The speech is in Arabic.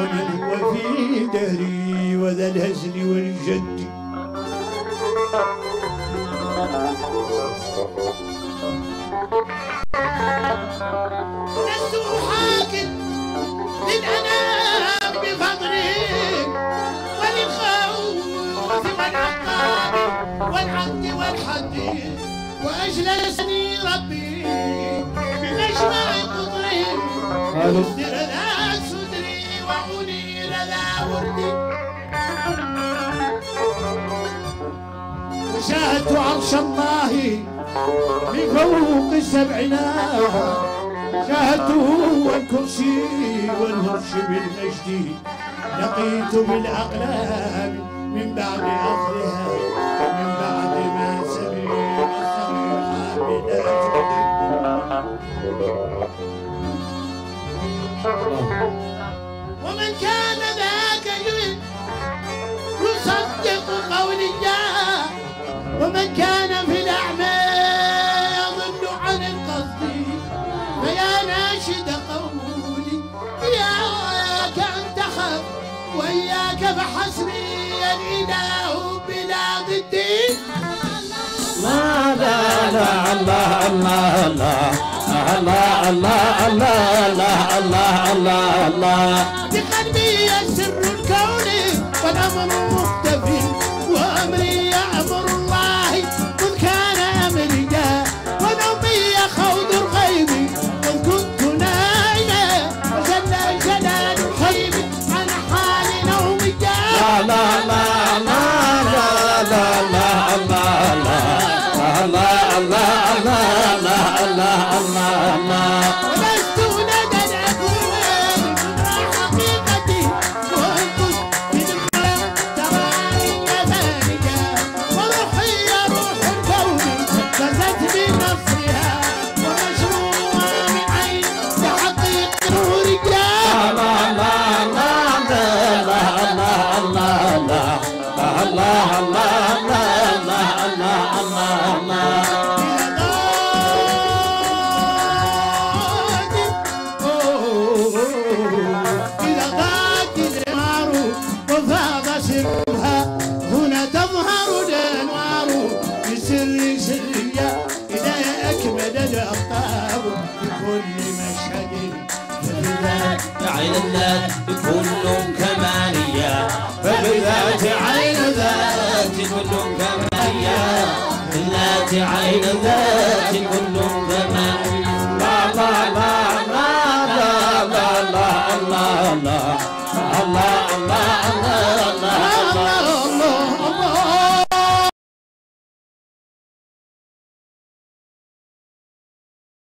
ومن هو في دهري وذا الهزل والجد. لست حاكم للأنام بفضله وللخوف والعقاب والعد والحد، وأجلسني ربي بمجمع قطره يصدر ذا صدري وأنير ذا وردي. وشاهدت عرش الله من فوق السبعينات، شاهدته والكرسي والهرش بالمجد، لقيت بالأقلام من بعد أخذها، من بعد ما سمع الصريح بلا ومن كان ذاك يصدق قولي، ومن كان في الأعمى يضل عن القصد، فيا ناشد قولي إياك أن تخف وإياك فحسبي الإله بلا ضد. لا لا لا الله الله الله الله الله الله الله الله الله. بقلبي سر الكون والأمر مختفي، وأمري يأمر الله مذ كان أمري، ونومي خوض الغيب إذ كنت نائما، وجل جلال الخيب عن حال نومي. لا لا لا لا لا لا لا الله الله الله الله الله الله الله الله. ولست لدى الأكوان من حقيقتي، وأنقذ بدمع تراني ذلك، وروحي يا روح الكون فزت بنصرها، ومشروعها من عين تحقيق نورك. لا لا لا لا لا الله الله الله الله الله الله الله الله. إذا غاد الأنوار وفاض سرها، هنا تظهر الأنوار بسر سرية، إذا أكمل الأخطار بكل مشهد، فبذات عين الذات كل كمالية، فبذات عين الذات كل كمالية، بذات عين الذات كل كمالية. لا لا لا لا لا لا لا الله الله الله